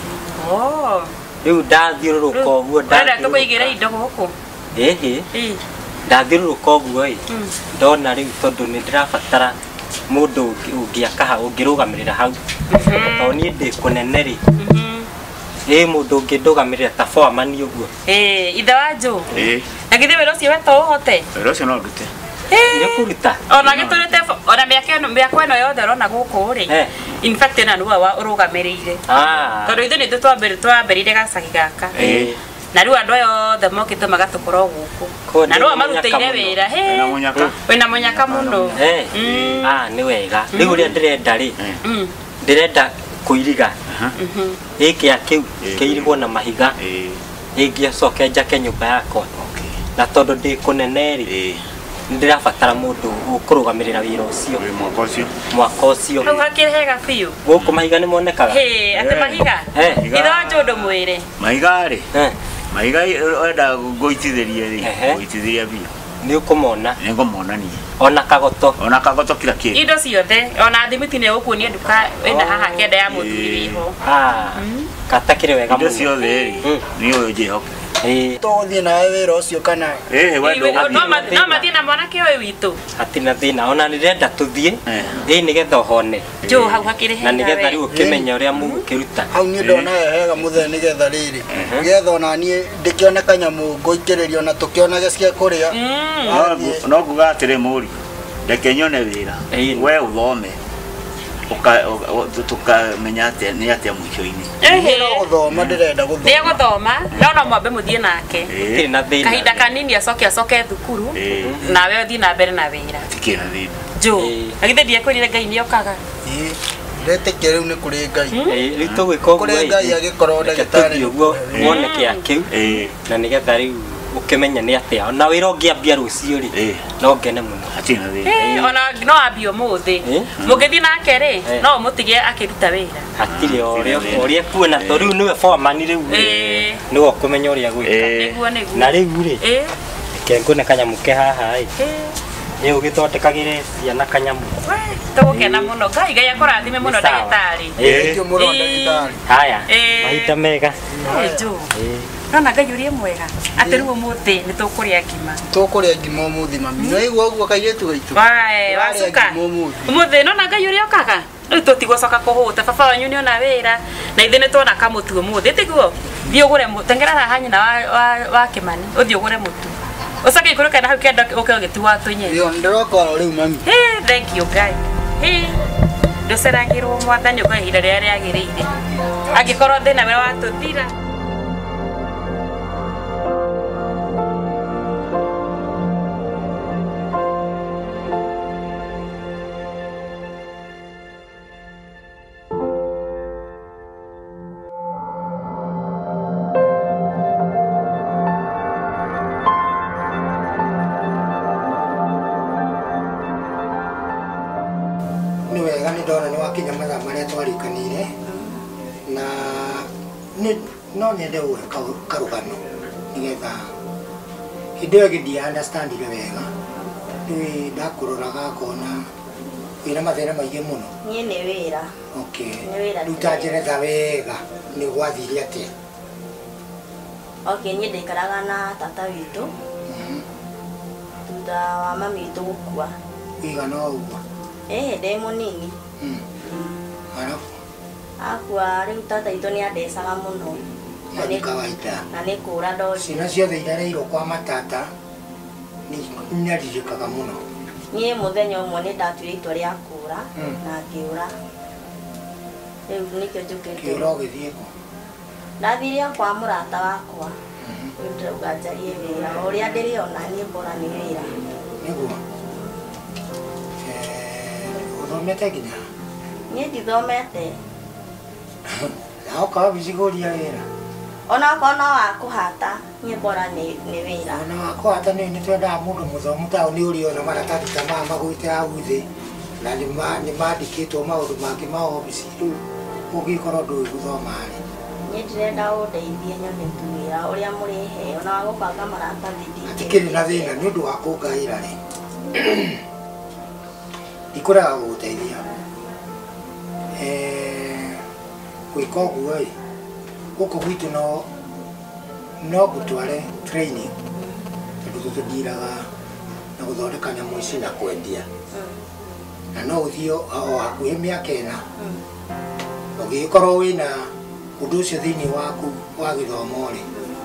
rĩu ndathiũrũrũka ũguo ndĩrenda tũkũigĩre indo gũkũ ĩhĩ ndathiũrũrũka ũguo ĩ ndona rĩu tondũ nĩ ndĩrabatara mũndũ ũngĩaka hau ũngĩrũgamĩrĩra hau tondũ niĩ ndĩ kũnene rĩ ĩ mũndũ ũngĩndũgamĩrĩra ta foreman ũguo. Ĩ ithe wa Joe na githĩ wĩra ũcio we to ũhote wĩra ũcio no ndute nĩ kũruta ona gĩtũrĩte ona mĩaka ĩno yothe ũrona gũkũ rĩ in fact ĩno nĩwe ũrũgamĩrĩire tondũ ithuĩ nĩtwe twambĩrĩire gacagi gaka na rĩu andũ aya othe mokĩte magatũkora gũkũ na rĩu marutĩire wĩra wĩna mũnyaka mũno. Nĩ wega rĩu ũrĩa ndĩrenda rĩ ndĩrenda kũiriga gĩkĩa kĩu kĩirigwo na mahiga ĩngĩacoke njake nyũmba yakwa na tondũ ndĩ kũnene rĩ ndĩrabatara mũndũ ũkũrũgamĩrĩra wĩra ũcio mwaka ũcio mwaka ũcio hau hakĩrĩ hega biũ gũkũ mahiga nĩ monekaga atĩ mahiga ithe wa Joe ndũmwĩre mahiga rĩ Maiga enda goitithirie ri goitithiria bi ni ukumona ni ngomona ni ona kagoto ona kagoto kila kitu indo ciothe ona thimiti ni gukuonia nduka ina haha kenda ya muthuri wiho ah katakire wega muno indo ciothe ri ni uyu Jehoka eh to thie nawe wira ucio kana eh we ndo no no mathie na mwanake uyu witu atina thina ona nirenda tuthie eh nigetha hone jo hau hakire na nigetha riu ukimenya uria mukiruta hau ni ndona hega muthe nigetha riri nigetha ona nie ndikione kanyamu ngoikiririo na tukionage cia kuria no kuga atire muri ndeke nyone wira we uthome uka tukamenya ate ni ate mwisho-ini ehe guthoma ndirenda guthoma ni guthoma no no mwambe muthie nake tiri na thina kahinda kanini acoke acoke thukuru nawe uthie na mbere na wira tikira thina jo agithe ndie kwirire Ngai ni okaga eh ndete kiriu ni kuri Ngai eh riu tugwika uguo kuri Ngai agikorwo ndagitari uguo wone kia kiu na nigetha riu ukimenya ni atia ona wira ungiambia rucio ri no ngene muno atina thi eh ona no ambio muthi mugithie nake ri no mutige akiruta wira hatire oria oria kuona to riu niwe foreman riu eh niwe kumenya oria gwika niguo niguo na riu ri eh kengone kanyamuke haha i ni ugithondekagire ciana kanyamu tugukena muno Ngai Ngai akurathime muno ndagitari eh muno ndagitari haya maita mega jo nona Ngai urie mwega ati riu umuthi ni tukuria ngima tukuria ngima umuthi mami no igua guo kairetu gaitu wae wacuka umuthi nona Ngai urie okaga riu tutigũcoka kũhũta baba wanyu ni ona wĩra na ithe ni tuona kamutu umuthi tiguo thie ugure tengera haha nyina wa wa Kimani uthie ugure mutu ucoke ikuruka na hau kenda uke ugitua tunye yo ndiroka riu mami eh thank you Ngai eh nduceragirwo mwathani uko ihinda rĩrĩa rĩagĩrĩire angĩkorwo thĩna we watuthira kinya mathaa maria twarikanire na no nyende uwe karugano nigetha hindi ĩyo gĩthia understandire wega rĩu ndakuroraga kona wĩna mathĩna maingĩ mũno niĩ nĩ wĩra okay rĩu tanjeretha wega nĩ gwathire atĩa okay niĩ ndaikaraga na tata witũ thutha wa mami witũ gũkua wĩigana ũguo ĩĩ ndĩ mũnini akua riu tata witũ nĩ andecaga mũno nĩ kawaida na nĩ kũra ndoĩ ciana ciothe irereirwo kwa matata nĩ aririkaga mũno niĩ mũthenya ũmwe nĩ ndatuire itua rĩa kũra na ngĩũra rĩu nĩkĩo njũkĩte kĩũra ũgĩthiĩ kũ ndathire kwa mũrata wakwa rĩu ndĩrauga njarie wĩra ũrĩa ndĩrĩona niĩ mbora nĩ wĩra nĩguo ũthomete nginya niĩ ndithomete na ũkawabicigũria wĩra ona okorwo no wa kũhata niĩ mbora nĩ wĩra ona wa kũhata nĩ twendaga mũndũ mũthomu taũni ũrĩa ona maratathi ta maya magũĩte hau thĩ na nĩ mandĩkĩtwo maũndũ mangĩ ma obici rĩu ũngĩkorwo ndũĩ gũthoma-rĩ niĩ ndĩrenda ũndeithie nyone tu wĩra ũrĩa mũrĩhe ona wa gũbanga maratathi hatikĩrĩ na thĩna nĩ ũndũ wa kũngaĩra-rĩ ndikũrega gũgũteithia gwĩka ũguo-ĩ gũkũ gwitũ no no ngũtware training tondũ tũtũndiraga na gũthondeka nyamũ ici na kwendia na no ũthiĩ o hakuhĩ mĩaka ĩna ũngĩgĩkorwo wĩna ũndũ ũcio thĩinĩ waku wa gĩthomo-rĩ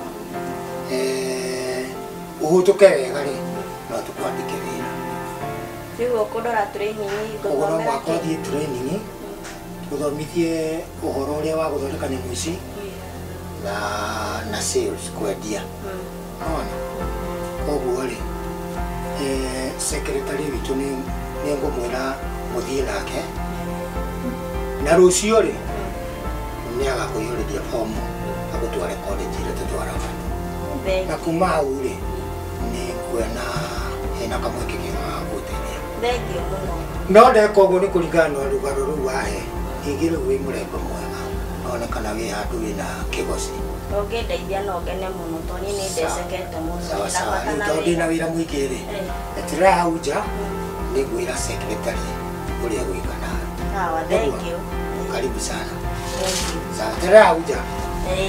ũhũtũke wega-rĩ no tũkwandĩke wĩra rĩu ũkũndora training ũguo no mwaka ũthiĩ training gũthomithie ũhoro ũrĩa wa gũthondeka nyamũ ici na na sales kwendia ona koguo-rĩ secretary witũ nĩ ngũmwĩra mũthiĩ nake na rũciũ-rĩ nĩ agakũihũrĩria fomu agũtware college ĩrĩa tũtwaraga na kuma hau-rĩ nĩ kuona hena kamweke kega ga gũgũteithia thengiũ mũno no ndeka ũguo nĩ kũringana na rũgano rũu wahe ningĩ rĩu wĩ mũrengo mwega onekana wĩ handũ wĩna kĩgoci Ũngĩndeithia no ngene mũno tondũ niĩ nĩ ndecekete mũno. Sawa sawa, rĩu tondũ ndĩna wĩra mũingĩ rĩ, eterera hau nja nĩngwĩra secretary ũrĩa gwĩka nawe. Sawa, thank you. Karibu sana. Thank you. Sawa, eterera hau nja. Eh.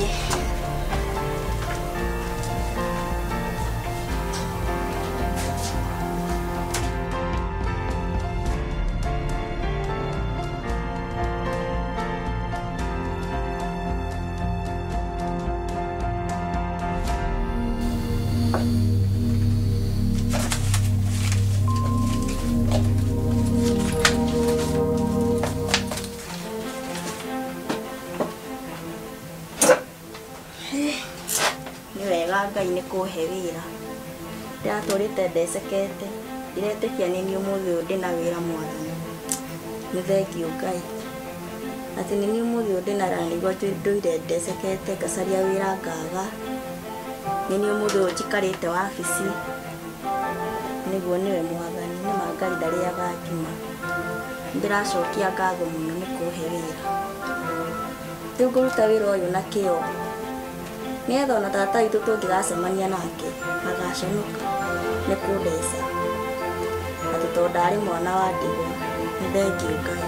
Ngai nĩ kũhe wĩra ndiratũrĩte ndecekete ndiretĩkia nĩ niĩ ũmũthĩ ũyũ ndĩna wĩra mwathani nĩ thengiũ Ngai atĩ nĩ niĩ ũmũthĩ ũyũ ndĩna wĩra nĩguo ndũire ndecekete ngacaria wĩra ngaga nĩ niĩ ũmũthĩ ũyũ njikarĩte wabici nĩguo nĩwe mwathani nĩma Ngai ndarĩaga ngima ndĩracokia ngatho mũno nĩ kũhe wĩra rĩu ngũruta wĩra ũyũ na kĩo nĩgetha ona tata witũ tũngĩgacemania nake agaconoka nĩ kũndeca atĩ tondũ ndarĩ mwana wa ndigwa nĩ thengiũ Ngai.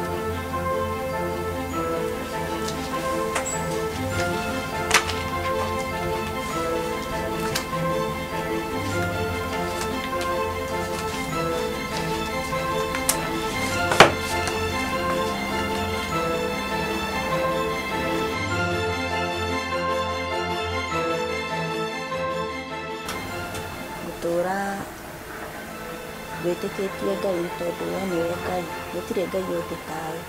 Tũra gwĩtĩkĩtie Ngai nĩ tondũ we nĩwe Ngai gũtirĩ Ngai ũngĩ tawe.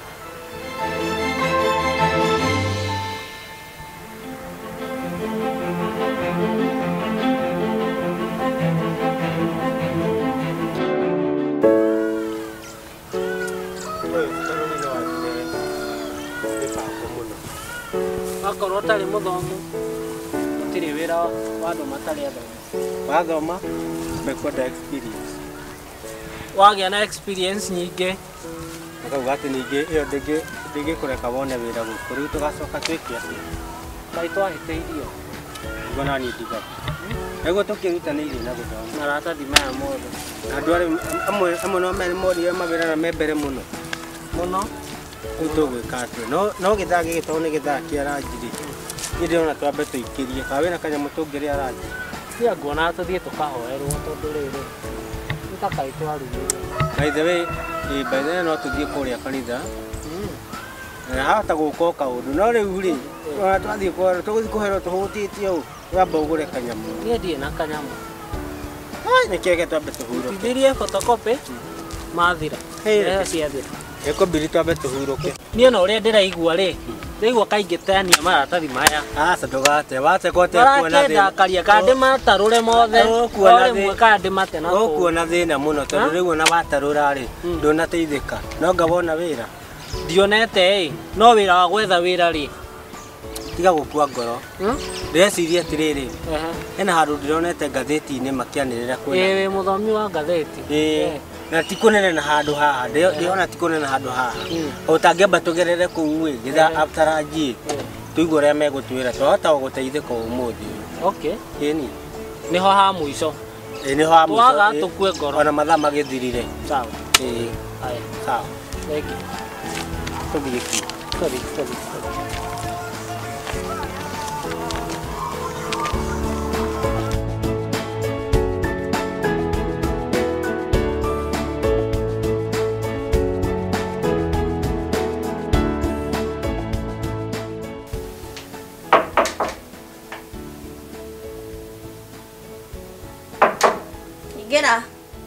Akorwo ũtarĩ mũthomu gũtirĩ wĩra wa andũ matarĩ athomu. Wathoma mekwenda experience. Wagĩa na experience nyingĩ akauga atĩ ningĩ ĩyo ndĩngĩkũreka wone wĩra gũkũ rĩu tũgacoka twĩke atĩa kaĩ twahĩtĩirio nĩguo naniĩ ndigage nĩguo tũkĩrutanĩirie na gũthoma maratathi maya mothe andũ amwe amwe no morire mawĩra na me mbere mũno mũno rĩu tũgwĩka atĩa no gĩthaa gĩgĩtwarwo nĩ gĩthaa kĩa ranji rĩ niĩ ndĩrona twambe tũikĩrie kana wĩna kanyamũ tũngĩrĩa ranji tia nguona tũthiĩ tũkahoerwo tondũ rĩrĩ nĩ ta kaĩ twarumĩrwo. By the way, by the way no tũthiĩ kũrĩa kanitha hahota gũka kaũndũ no rĩu rĩ ona twathiĩ kũherwo tũgũthiĩ kũherwo tũhũtĩtie ũũ twamba ũgũre kanyamũ. Niĩ ndirĩ na kanyamũ nĩkĩo twambe tũhurũke thuthirie photocopy mathira ehe ciathira ĩkũmbiri twambe tũhurũke. Niĩ na ũrĩa ndĩraigua rĩ ndĩraigua kaingĩ tania maratathi maya aca ndũgate wateka ũtekuona thĩna karia kandi matarũre mothe rĩmwe kandi mate na ũkuona thĩna mũno tondũ rĩu ona watarũra rĩ ndũnateithĩka no anga wona wĩra ndionete ĩ no wĩra wa gwetha wĩra rĩ tiga gũkua ngoro ndĩreciria atĩrĩrĩ hena handũ ndĩronete ngathĩti-inĩ makĩanĩrĩra kwĩna ĩ wĩ mũthomi wa ngathĩti na ti kũnene na handũ haha ndĩrona ti kũnene na handũ haha ũtangĩamba tũgerere kũu ĩ gĩthaa after ranji tũigue ũrĩa megũtwĩra twahota gũteithĩka ũmũthĩ ũyũ ĩni nĩho ha mũico ĩ nĩho ha mũico twaga tũkue ngoro ona mathaa magĩthirire sawa ĩ sawa thengiũ tũthiĩ ki tũthiĩ tũthiĩ Gera.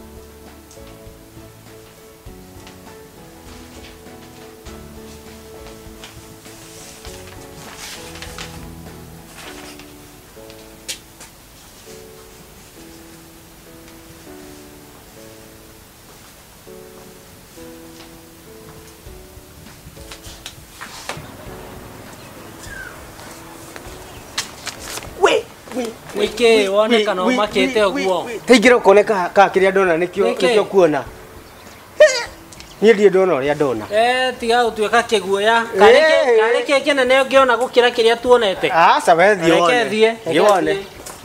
Wiki wone kana umakite uguo Teingĩra ũkone ka kĩrĩa ndona nĩkĩo nĩkĩo kuona niĩ ndiĩ ndona ũrĩa ndona. Eh, tiga ũtuĩka kĩguoya. Karĩ kĩ kĩnene ũngĩona gũkĩra kĩrĩa tuonete. Aca we thiĩ wone. Reke thiĩ. Thiĩ wone.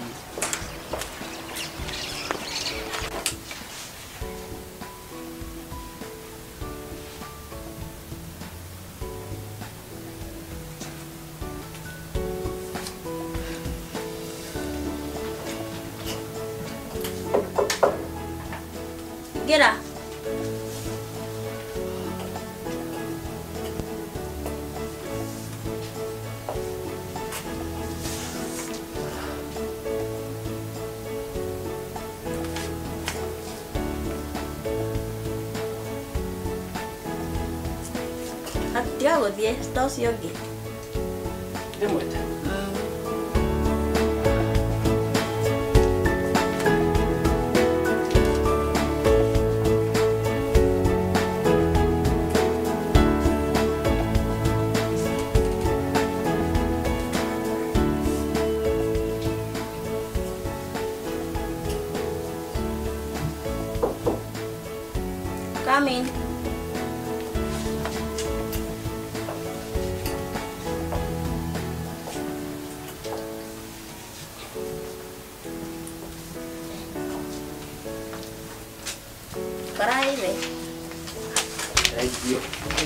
Gera. Atiga gũthiĩ sto ũcio ũngĩ. Ndĩmwĩte. Come in. Karaire. Thank you.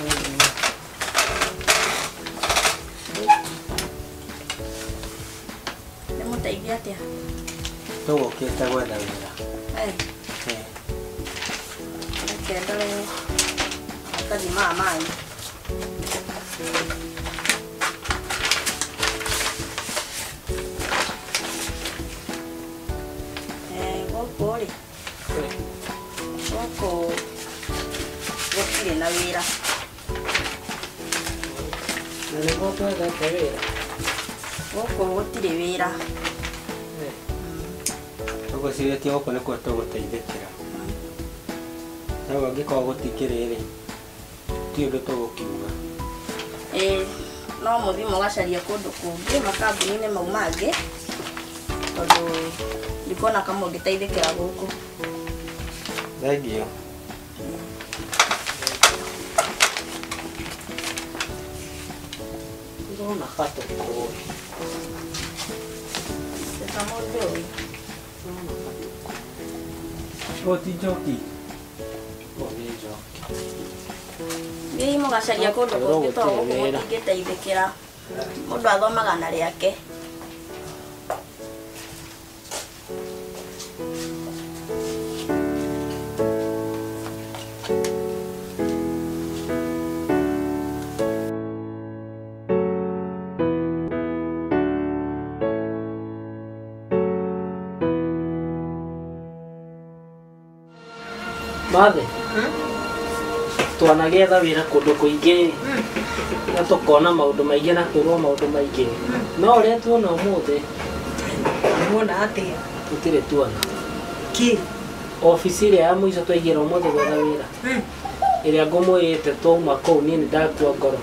Ndĩmũteithie atĩa? Tũgũkĩte gwetha wĩra. Eh. Reke ndore kathima maĩ. Eh, gũkũ rĩ. Gũkũ gũtirĩ na wĩra. Na nĩguo twethete wĩra. Gũkũ gũtirĩ wĩra. Tũgũcirĩtie gũkũ nĩkuo tũgũteithĩkĩra. Na ũngĩkorwo gũtikĩrĩ rĩ, ti ũndũ tũgũkiuga. Eh, no mũthiĩ mũgacaria kũndũ kũngĩ makambuni-inĩ mau mangĩ tondũ ndikuona kama ũngĩteithĩkĩra gũkũ. Thengiũ. Ndĩrona katũ kũũĩ. Sasa mũndũ ũyũ. Ũyũ ti Njoki. Ũyũ nĩ Njoki. Thiĩ mũgacaria kũndũ kũngĩ tondũ gũkũ mũtingĩteithĩkĩra. Mũndũ athomaga na rĩake. Mathe. Twanagetha wĩra kũndũ kũingĩ na tũkona maũndũ maingĩ na kwĩrwo maũndũ maingĩ. No ũrĩa tuona ũmũthĩ Muona atĩa? tũtirĩ tuona. Kĩ? Ofici ĩrĩa ya mũico twaigĩra ũmũthĩ gwetha wĩra. Ĩrĩa ngũmwĩrĩte twauma kũu niĩ nĩndakua ngoro.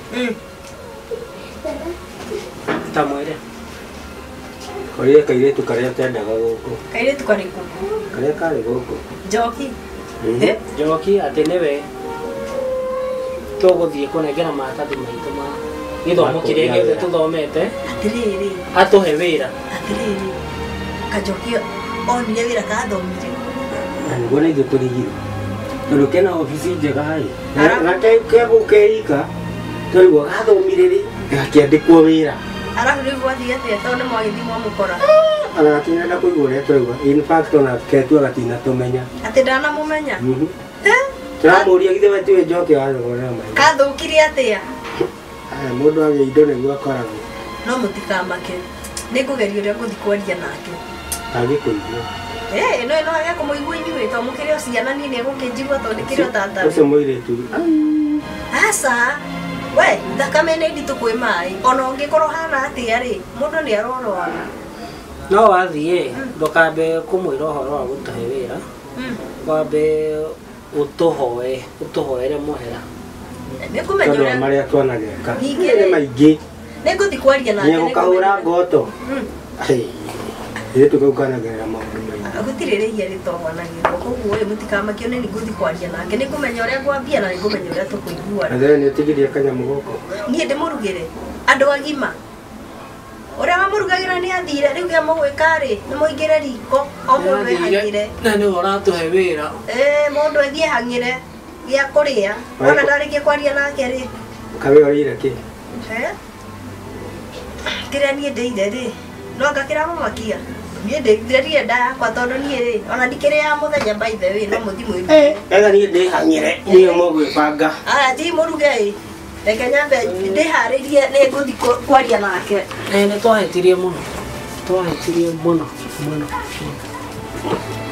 Ta mwĩre. Korire kairĩtu karĩa tendaga gũkũ. Kairĩtu karĩkũ? Karĩa karĩ gũkũ. Njoki. Njoki atĩ nĩwe tũgũthiĩ kũnengera maratathi maitũ ma gĩthomo kĩrĩa gĩothe tũthomete. Atĩrĩrĩ. Atũhe wĩra. Atĩrĩrĩ. Kanjoki onire wĩra kathomire. Na nĩguo na ithuĩ tũrigirwo. Tondũ kena ofici njega harĩ. Na kegũ keika twaigua gathomire rĩ gakĩandĩkwo wĩra. Arabu rĩu gwathiĩ atĩa tondũ nĩ mwagĩthiĩ mwamũkora. Ona gatinenda kũigua ũrĩa twaigua. In fact ona ketua gatinatũmenya. Atĩ ndanamũmenya. Tũramũria githĩ we tiwe Njoki wathogorera maĩ. Kathũkire atĩa? Aya mũndũ agĩa indo nĩguo akoragwo. No mũtikamake. Nĩngũgeria ũrĩa ngũthiĩ kwaria nake. Angĩkũigua. Eh, no no haya kũmũigua inyuĩ tondũ mũkĩrĩ o ciana niĩ nĩgũkĩnjigua tondũ ndĩkĩrĩ o tata. Ũcio mũirĩtu. Aca. We, thakame nĩ nditũ kwĩ maĩ. Ona ũngĩkorwo hana atĩa rĩ, mũndũ nĩ arorora. No wathiĩ ndũkambe kũmwĩra ũhoro wa gũtũhe wĩra. Wambe ũtũhoe, ũtũhoere mũhera. Nĩngũmenya ũrĩa marĩa twanageka. Nĩ maingĩ. Nĩngũthiĩ kwaria nake. Nĩgũkahũra ngoto. Ĩĩ tũkaukanagĩrĩra maũndũ maingĩ. Gutirĩrĩirie rĩtongwanagĩrwo koguo ũyũ mũtikamakio nĩ ngũthi kwaria nake nĩ ngũmenya ũrĩa ngwambia na nĩ ngũmenya ũrĩa tũkũiguana. Athe nĩ ũtigirie kanyamũ goko. Niĩ ndĩmũrugĩre andũ agima ũrĩa wamũrugagĩra nĩ athire rĩu gĩa mũgwĩka rĩ nĩ mũingĩre riko o mũndũ ehang'ĩre. Na nĩ ũratũhe wĩra. Ĩĩ mũndũ athiĩ ehang'ĩre gĩa kũrĩa wona ndarĩkia kwaria nake rĩ. Kawe ũrĩire kĩ? Kĩrĩa niĩ ndĩire rĩ no ngakĩra mamakia. Niĩ ndĩire nda yakwa tondũ niĩ rĩ ona ndikĩrĩ ya mũthenya by the way no mũthi mwĩru. Ega niĩ ndĩhang'ĩre niĩ mũgwĩbanga. Aya ti mũruge ĩ. Reke nyambe ndĩharĩrie nĩ ngũthi kwaria nake. Nĩ twahĩtirie mũno. Twahĩtirie mũno mũno.